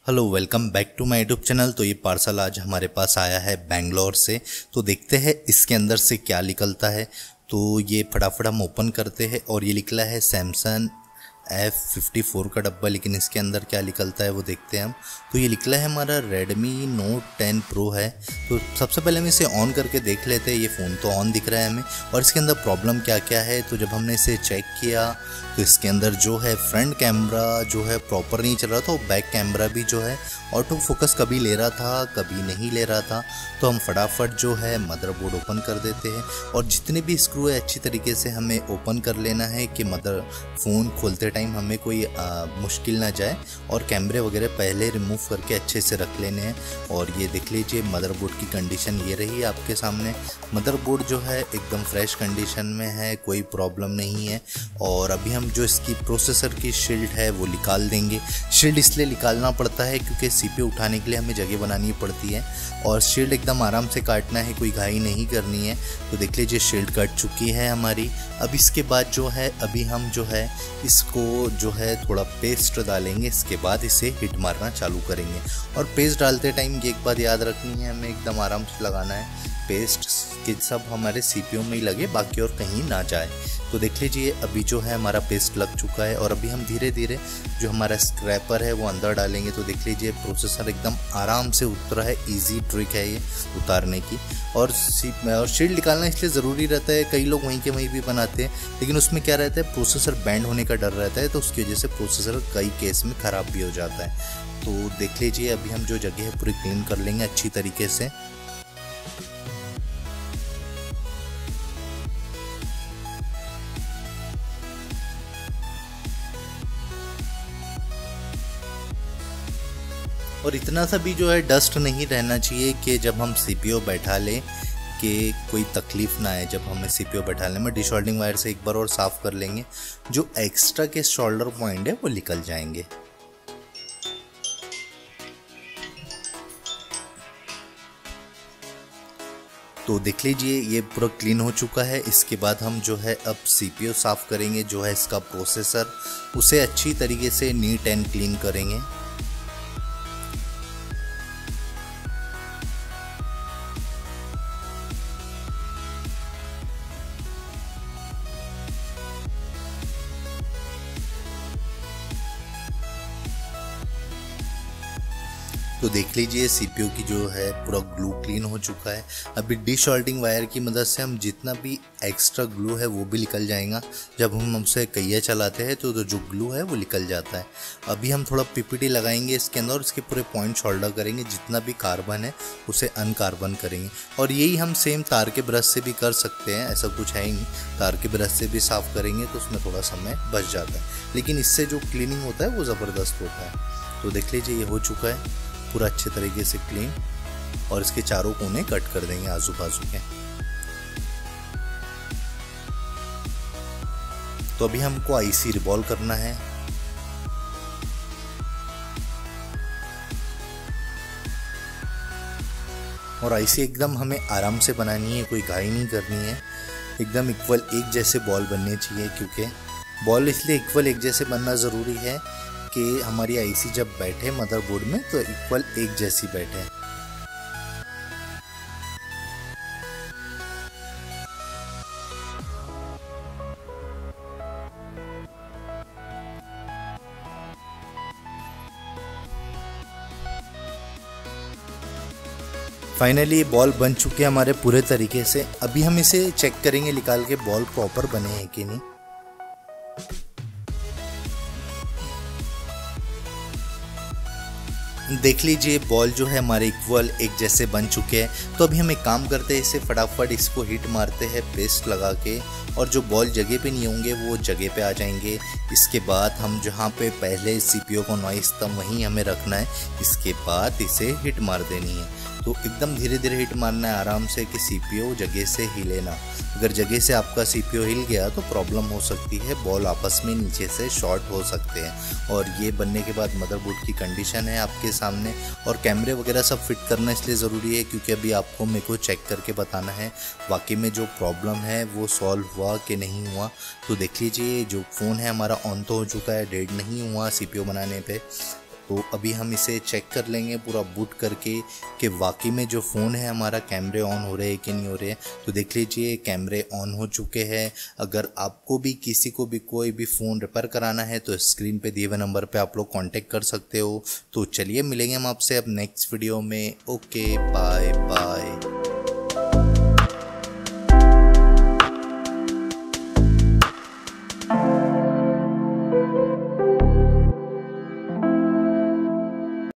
Hello, welcome back to my YouTube channel. तो ये parcel आज हमारे पास आया है बेंगलोर से। तो देखते हैं इसके अंदर से क्या निकलता है। तो ये फटाफट हम ओपन करते हैं और ये निकला है सैमसंग F54 का डब्बा, लेकिन इसके अंदर क्या निकलता है वो देखते हैं हम। तो ये निकला है हमारा Redmi Note 10 Pro है। तो सबसे पहले हम इसे ऑन करके देख लेते हैं। ये फ़ोन तो ऑन दिख रहा है हमें, और इसके अंदर प्रॉब्लम क्या क्या है। तो जब हमने इसे चेक किया तो इसके अंदर जो है फ्रंट कैमरा जो है प्रॉपर नहीं चल रहा था, और बैक कैमरा भी जो है ऑटो फोकस कभी ले रहा था कभी नहीं ले रहा था। तो हम फटाफट जो है मदरबोर्ड ओपन कर देते हैं, और जितने भी स्क्रू है अच्छी तरीके से हमें ओपन कर लेना है कि फ़ोन खोलते टाइम हमें कोई मुश्किल ना जाए, और कैमरे वगैरह पहले रिमूव करके अच्छे से रख लेने हैं। और ये देख लीजिए मदरबोर्ड की कंडीशन ये रही है आपके सामने। मदरबोर्ड जो है एकदम फ्रेश कंडीशन में है, कोई प्रॉब्लम नहीं है। और अभी हम जो इसकी प्रोसेसर की शील्ड है वो निकाल देंगे। शील्ड इसलिए निकालना पड़ता है क्योंकि सीपीयू उठाने के लिए हमें जगह बनानी पड़ती है, और शील्ड एकदम आराम से काटना है, कोई घाई नहीं करनी है। तो देख लीजिए शील्ड कट चुकी है हमारी। अब इसके बाद जो है अभी हम जो है इसको जो है थोड़ा पेस्ट डालेंगे, इसके बाद इसे हिट मारना चालू करेंगे। और पेस्ट डालते टाइम ये एक बात याद रखनी है, हमें एकदम आराम से लगाना है। पेस्ट के सब हमारे सीपीयू में ही लगे, बाकी और कहीं ना जाए। तो देख लीजिए अभी जो है हमारा पेस्ट लग चुका है, और अभी हम धीरे धीरे जो हमारा स्क्रैपर है वो अंदर डालेंगे। तो देख लीजिए प्रोसेसर एकदम आराम से उतरा है, इजी ट्रिक है ये उतारने की। और शील्ड निकालना इसलिए ज़रूरी रहता है, कई लोग वहीं के वहीं भी बनाते हैं, लेकिन उसमें क्या रहता है प्रोसेसर बैंड होने का डर रहता है, तो उसकी वजह से प्रोसेसर कई केस में ख़राब भी हो जाता है। तो देख लीजिए अभी हम जो जगह है पूरी क्लीन कर लेंगे अच्छी तरीके से। और इतना सा भी जो है डस्ट नहीं रहना चाहिए कि जब हम सीपीयू बैठा लें कि कोई तकलीफ़ ना आए। जब हमें सीपीयू बैठाने में डिशॉल्डिंग वायर से एक बार और साफ़ कर लेंगे, जो एक्स्ट्रा के शोल्डर पॉइंट है वो निकल जाएंगे। तो देख लीजिए ये पूरा क्लीन हो चुका है। इसके बाद हम जो है अब सीपीयू साफ़ करेंगे, जो है इसका प्रोसेसर, उसे अच्छी तरीके से नीट एंड क्लीन करेंगे। तो देख लीजिए सीपीयू की जो है पूरा ग्लू क्लीन हो चुका है। अभी डिशॉल्डिंग वायर की मदद से हम जितना भी एक्स्ट्रा ग्लू है वो भी निकल जाएगा। जब हम हमसे कहिया चलाते हैं तो जो ग्लू है वो निकल जाता है। अभी हम थोड़ा पीपीटी लगाएंगे इसके अंदर, और इसके पूरे पॉइंट शोल्डर करेंगे, जितना भी कार्बन है उसे अनकार्बन करेंगे। और यही हम सेम तार के ब्रश से भी कर सकते हैं, ऐसा कुछ है ही नहीं। तार के ब्रश से भी साफ़ करेंगे तो उसमें थोड़ा समय बच जाता है, लेकिन इससे जो क्लीनिंग होता है वो ज़बरदस्त होता है। तो देख लीजिए ये हो चुका है पूरा अच्छे तरीके से क्लीन, और इसके चारों कोने कट कर देंगे आजू बाजू के। तो अभी हमको आईसी रिवॉल्व करना है। और आईसी एकदम हमें आराम से बनानी है, कोई घाई नहीं करनी है। एकदम इक्वल एक जैसे बॉल बनने चाहिए, क्योंकि बॉल इसलिए इक्वल एक जैसे बनना ज़रूरी है कि हमारी आईसी जब बैठे मदरबोर्ड में तो इक्वल एक जैसी बैठे। फाइनली बॉल बन चुके हैं हमारे पूरे तरीके से। अभी हम इसे चेक करेंगे निकाल के बॉल प्रॉपर बने हैं कि नहीं। देख लीजिए बॉल जो है हमारे इक्वल एक जैसे बन चुके हैं। तो अभी हम एक काम करते हैं, इसे फटाफट इसको हिट मारते हैं पेस्ट लगा के, और जो बॉल जगह पे नहीं होंगे वो जगह पे आ जाएंगे। इसके बाद हम जहाँ पे पहले सीपीयू को नॉइस था वहीं हमें रखना है। इसके बाद इसे हिट मार देनी है। तो एकदम धीरे धीरे हिट मारना है आराम से कि सीपीयू जगह से हिले ना। अगर जगह से आपका सीपीयू हिल गया तो प्रॉब्लम हो सकती है, बॉल आपस में नीचे से शॉर्ट हो सकते हैं। और ये बनने के बाद मदरबोर्ड की कंडीशन है आपके सामने, और कैमरे वगैरह सब फिट करना इसलिए ज़रूरी है क्योंकि अभी आपको मेरे को चेक करके बताना है वाकई में जो प्रॉब्लम है वो सॉल्व हुआ कि नहीं हुआ। तो देख लीजिए जो फ़ोन है हमारा ऑन तो हो चुका है, डेड नहीं हुआ सीपीयू बनाने पे। तो अभी हम इसे चेक कर लेंगे पूरा बूट करके कि वाकई में जो फ़ोन है हमारा कैमरे ऑन हो रहे हैं कि नहीं हो रहे हैं। तो देख लीजिए कैमरे ऑन हो चुके हैं। अगर आपको भी किसी को भी कोई भी फ़ोन रिपेयर कराना है तो स्क्रीन पे दिए हुए नंबर पे आप लोग कांटेक्ट कर सकते हो। तो चलिए मिलेंगे हम आपसे अब नेक्स्ट वीडियो में। Okay bye bye.